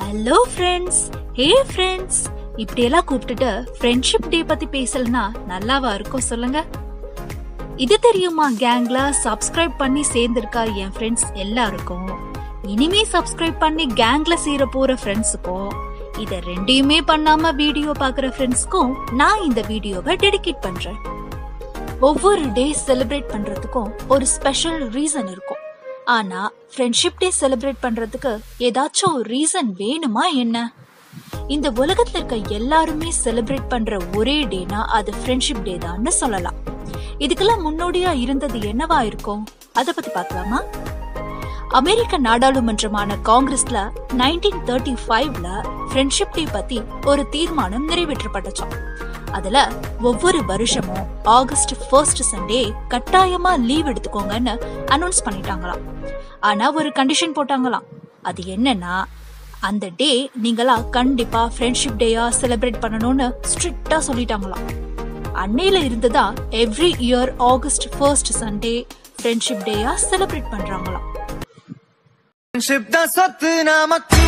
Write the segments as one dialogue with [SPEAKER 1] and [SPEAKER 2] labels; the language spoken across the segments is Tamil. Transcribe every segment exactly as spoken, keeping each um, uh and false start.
[SPEAKER 1] ஹலோ ஃப்ரெண்ட்ஸ், ஹே ஃப்ரெண்ட்ஸ், இப்படியெல்லாம் கூப்பிட்டுட்டு ஃப்ரெண்ட்ஷிப் டே பத்தி பேசலனா நல்லாவா இருக்கும் சொல்லுங்க? இது தெரியுமா கேங்ல சப்ஸ்கிரைப் பண்ணி சேர்ந்திருக்கா என் ஃப்ரெண்ட்ஸ் எல்லாருக்கும், இனிமே சப்ஸ்கிரைப் பண்ணி கேங்ல சேர போற ஃப்ரெண்ட்ஸுக்கும், இத ரெண்டையுமே பண்ணாம வீடியோ பாக்குற ஃப்ரெண்ட்ஸ்க்கும் நான் இந்த வீடியோவை டெடிகேட் பண்றேன். ஒவ்வொரு டே செலிப்ரேட் பண்றதுக்கும் ஒரு ஸ்பெஷல் ரீசன் இருக்கும். ஆனா ஃப்ரெண்ட்ஷிப் டே செலிப்ரேட் பண்றதுக்கு ஏதாச்சும் ரீசன் வேணுமா என்ன? இந்த உலகத்துல இருக்க எல்லாருமே செலிப்ரேட் பண்ற ஒரே டேனா அது ஃப்ரெண்ட்ஷிப் டே தான் சொல்லலாம். இதுக்கெல்லாம் முன்னோடியா இருந்தது என்னவா இருக்கும், அத பத்தி பார்க்கலாமா? அமெரிக்க நாடாளுமன்றமான காங்கிரஸ்ல நைன்டீன் தேர்ட்டி ஃபைவ்ல ஃப்ரெண்ட்ஷிப் டே பத்தி ஒரு தீர்மானம் நிறைவேற்றப்பட்டுச்சாம். அதுல ஒவ்வொரு வருஷமும் ஆகஸ்ட் ஃபர்ஸ்ட் சண்டே கட்டாயமா லீவ் எடுத்துக்கோங்கன்னு அனௌன்ஸ் பண்ணிட்டாங்களாம். ஆனா ஒரு கண்டிஷன் போட்டாங்களாம். அது என்னன்னா, அந்த டே நீங்களா கண்டிப்பா ஃப்ரெண்ட்ஷிப் டேயா செலிப்ரேட் பண்ணணும்னு ஸ்ட்ரிக்டா சொல்லிட்டாங்களாம். அன்னையில இருந்துதா every year August first Sunday friendship டேயா செலிப்ரேட் பண்றாங்களாம்.
[SPEAKER 2] ஃப்ரெண்ட்ஷிப் தான் சொத்து நமக்கு,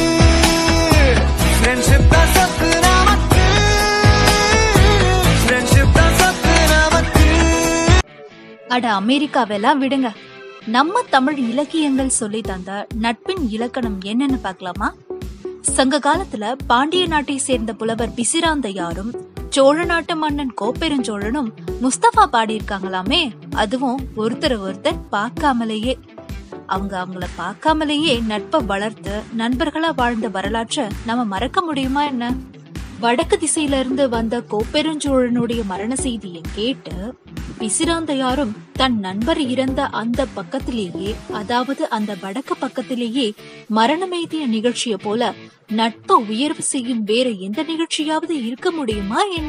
[SPEAKER 2] ஃப்ரெண்ட்ஷிப் தான் சொத்து நமக்கு, ஃப்ரெண்ட்ஷிப் தான் சொத்து நமக்கு.
[SPEAKER 1] அட அமெரிக்காவெல்லாம் விடுங்க, நம்ம தமிழ் இலக்கியங்கள் சொல்லி தந்த நட்பின் இலக்கணம் என்னன்னு பார்க்கலாமா? சங்க காலத்துல பாண்டிய நாட்டை சேர்ந்த புலவர் பிசிராந்தையாரும் சோழ நாட்டு மன்னன் கோப்பெருஞ்சோழனும் முஸ்தபா பாடியிருக்காங்களாமே, அதுவும் ஒருத்தர் ஒருத்தர் பார்க்காமலேயே. அவங்க அவங்கள பார்க்காமலேயே நட்பை வளர்த்து நண்பர்களா வாழ்ந்த வரலாற்றை நம்ம மறக்க முடியுமா என்ன? வடக்கு திசையில இருந்து வந்த கோப்பெருஞ்சோழனுடைய மரண செய்தியை கேட்டு பிசிராந்தையாரும் தன் நண்பர் இறந்த அந்த பக்கத்திலேயே, அதாவது அந்த வடக்கு பக்கத்திலேயே மரணமெய்திய நிகழ்ச்சிய போல நட்பை உயர்வு செய்யும் வேற எந்த நிகழ்ச்சியாவது இருக்க முடியுமா என்ன?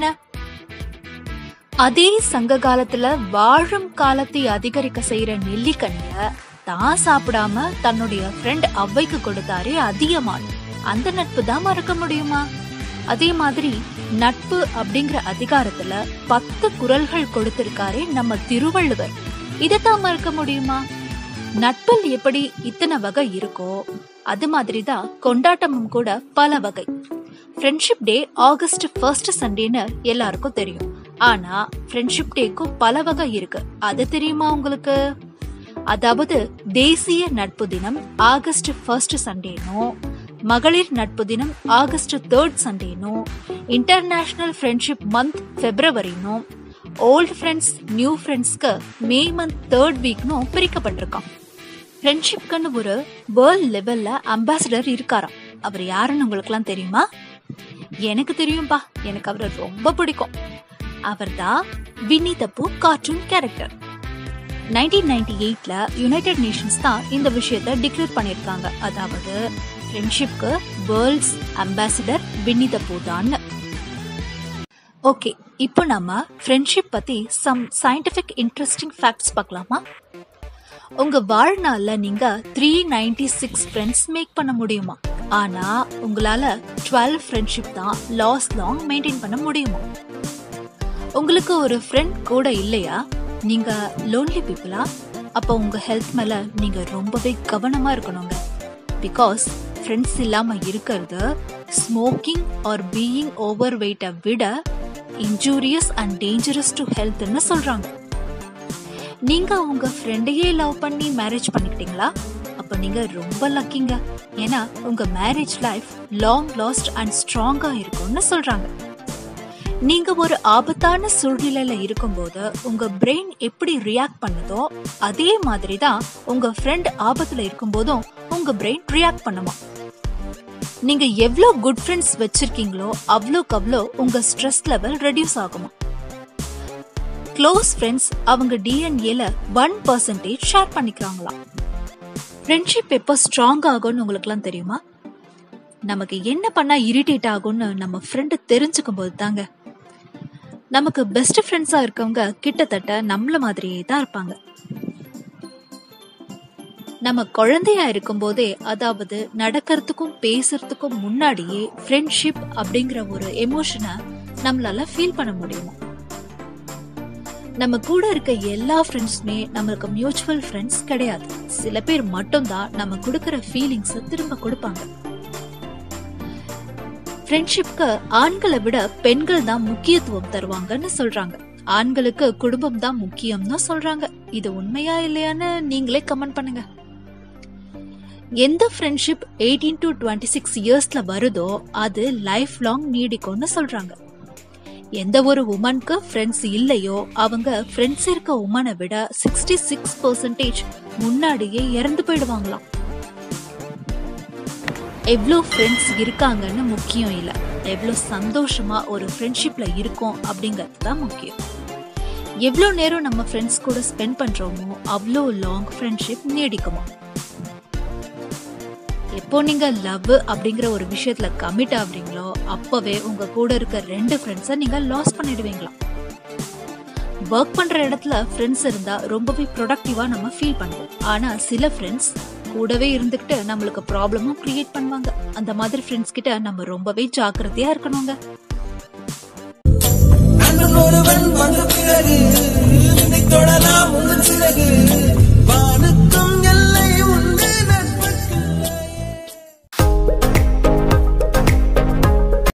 [SPEAKER 1] அதே சங்க காலத்துல வாழும் காலத்தை அதிகரிக்க செய்யற நெல்லிக்கனிய தான் சாப்பிடாம தன்னுடைய ஃப்ரெண்ட் அவ்வைக்கு கொடுத்தாரே அதிகமான அந்த நட்பு தான் மறக்க முடியுமா? அதே மாதிரி நட்பு அப்படிங்கிற அதிகாரத்துல பத்து குறள்கள் கொடுத்திருக்காரே நம்ம திருவள்ளுவர், இதத்தான் மறக்க முடியுமா? நட்பில் எப்படி இத்தனை வகை இருக்கோ அது மாதிரிதான் கொண்டாட்டமும் கூட பல வகை. ஃப்ரெண்ட்ஷிப் டே ஆகஸ்ட் ஃபர்ஸ்ட் சண்டேன்னு எல்லாருக்கும் தெரியும். ஆனா ஃப்ரெண்ட்ஷிப் டேக்கும் பல வகை இருக்கு, அது தெரியுமா உங்களுக்கு? அதாவது தேசிய நட்பு தினம் ஆகஸ்ட் ஃபர்ஸ்ட் சண்டேனும், மகளிர் நட்பு தினம் ஆகஸ்ட் தேர்ட் சண்டேனும், இன்டர்நேஷனல் ஃப்ரெண்ட்ஷிப் மந்த் பிப்ரவரினும், ஓல்ட் ஃப்ரெண்ட்ஸ் நியூ ஃப்ரெண்ட்ஸ்க்கு மே மந்த் தேர்ட் வீக்னும் பிரிக்கப்பட்டிருக்கான். ஃப்ரெண்ட்ஷிப்க்குன்னு ஒரு வேர்ல்ட் லெவல்ல அம்பாசிடர் இருக்காராம். அவர் யாருன்னு உங்களுக்கு எல்லாம் தெரியுமா? எனக்கு தெரியும்பா, எனக்கு அவரை ரொம்ப பிடிக்கும். அவர் தான் Winnie the Pooh cartoon character. Nineteen ninety எயிட்ல யுனைடெட் நேஷன்ஸ் தான் இந்த விஷயத்தை டிக்ளேர் பண்ணிருக்காங்க. அதாவது ஃப்ரெண்ட்ஷிப்க்கு வேர்ல்ட்ஸ் அம்பாசிடர் வின்னி த பூ தான். ஓகே, இப்போ நம்ம ஃப்ரெண்ட்ஷிப் பத்தி சம் சயின்டிபிக் இன்ட்ரெஸ்டிங் ஃபேக்ட்ஸ் பார்க்கலாமா? உங்க வாழ்நாள்ல நீங்க three ninety six friends make பண்ண முடியுமா? ஆனா உங்களால டுவெல் ஃப்ரெண்ட்ஷிப் தான் லாஸ் லாங் மெயின்டைன் பண்ண முடியுமா? உங்களுக்கு ஒரு ஃப்ரெண்ட் கூட இல்லையா? நீங்க லோன்லி பீப்புளா? அப்ப உங்க ஹெல்த் மேல நீங்க ரொம்பவே கவனமா இருக்கணுங்க. பிகாஸ் ஃப்ரெண்ட்ஸ் இல்லாம இருக்கிறது ஸ்மோக்கிங் ஆர் பீயிங் ஓவர் வெயிட்டை விட இன்ஜூரியஸ் அண்ட் டேஞ்சரஸ் டு ஹெல்த்னு சொல்றாங்க. நீங்க உங்க ஃப்ரெண்டையே லவ் பண்ணி மேரேஜ் பண்ணிக்கிட்டீங்களா? அப்ப நீங்க ரொம்ப லக்கிங்க. ஏன்னா உங்க marriage life long last and ஸ்ட்ராங்கா இருக்கும்னு சொல்றாங்க. நீங்க ஒரு ஆபத்தான சூழ்நிலையில இருக்கும்போது உங்க பிரெயின் எப்படி ரியாக்ட் பண்ணுதோ அதே மாதிரிதான் உங்க ஃப்ரெண்ட் ஆபத்துல இருக்கும் போதும் உங்க பிரெயின் ரியாக்ட் பண்ணுமா. நீங்க எவ்வளவு குட் ஃப்ரெண்ட்ஸ் வச்சிருக்கீங்களோ அவ்வளோக்கு அவ்வளோ உங்க ஸ்ட்ரெஸ் லெவல் ரெடியூஸ் ஆகுமா. க்ளோஸ் ஃப்ரெண்ட்ஸ் அவங்க டிஎன்ஏல ஒன் பர்சன்டேஜ் ஷேர் பண்ணிக்கிறாங்களாம். ஃப்ரெண்ட்ஷிப் எப்போ ஸ்ட்ராங் ஆகும்னு உங்களுக்கு எல்லாம் தெரியுமா? நமக்கு என்ன பண்ணா இரிட்டேட் ஆகும்னு நம்ம ஃப்ரெண்டு தெரிஞ்சுக்கும் போது தாங்க. நமக்கு பெஸ்ட் ஃப்ரெண்ட்ஸா இருக்கவங்க கிட்டத்தட்ட நம்மள மாதிரியே தான் இருப்பாங்க. நம்ம குழந்தையா இருக்கும் போதே, அதாவது நடக்கிறதுக்கும் பேசுறதுக்கும் முன்னாடியே ஃப்ரெண்ட்ஷிப் அப்படிங்கிற ஒரு எமோஷனை நம்மளால ஃபீல் பண்ண முடியும். நம்ம கூட இருக்க எல்லா ஃப்ரெண்ட்ஸுமே நம்மளுக்கு மியூச்சுவல் ஃப்ரெண்ட்ஸ் கிடையாது. சில பேர் மட்டும்தான் நம்ம கொடுக்கற ஃபீலிங்ஸ் திரும்ப கொடுப்பாங்க. ஃப்ரெண்ட்ஷிப்க்கு ஆண்களை விட பெண்கள் தான் முக்கியத்துவம் தருவாங்கன்னு சொல்றாங்க. ஆண்களுக்கு குடும்பம் தான் முக்கியம்னு சொல்றாங்க. இது உண்மையா இல்லையான்னு நீங்களே கமெண்ட் பண்ணுங்க. எந்த friendship eighteen to twenty six இயர்ஸ்ல வருதோ அது லைஃப் லாங் நீடிக்கும்னு சொல்றாங்க. எந்த ஒரு உமனுக்கு ஃப்ரெண்ட்ஸ் இல்லையோ அவங்க ஃப்ரெண்ட்ஸ் இருக்க உமனை விட சிக்ஸ்டி சிக்ஸ் பர்சன்டேஜ் முன்னாடியே இறந்து போயிடுவாங்களாம். எவ்வளோ ஃப்ரெண்ட்ஸ் இருக்காங்கன்னு முக்கியம் இல்லை, எவ்வளோ சந்தோஷமா ஒரு ஃப்ரெண்ட்ஷிப்ல இருக்கோம் அப்படிங்கிறது தான் முக்கியம். எவ்வளோ நேரம் நம்ம ஃப்ரெண்ட்ஸ் கூட ஸ்பெண்ட் பண்றோமோ அவ்வளோ லாங் ஃப்ரெண்ட்ஷிப் நீடிக்குமா. எப்போ நீங்க லவ் அப்படிங்கிற ஒரு விஷயத்துல கமிட் ஆகுறீங்களோ அப்பவே உங்க கூட இருக்க ரெண்டு ஃப்ரெண்ட்ஸை நீங்க லாஸ் பண்ணிடுவீங்களா. ஒர்க் பண்ற இடத்துல ஃப்ரெண்ட்ஸ் இருந்தா ரொம்பவே ப்ரொடக்டிவா நம்ம ஃபீல் பண்ணுவோம். ஆனா சில ஃப்ரெண்ட்ஸ் கூடவே இருந்துகிட்டு நம்மளுக்கு ப்ராப்ளமும் கிரியேட் பண்ணுவாங்க. அந்த மாதிரி ஃப்ரெண்ட்ஸ் கிட்ட நம்ம ரொம்பவே ஜாக்கிரதையா இருக்கணுங்க.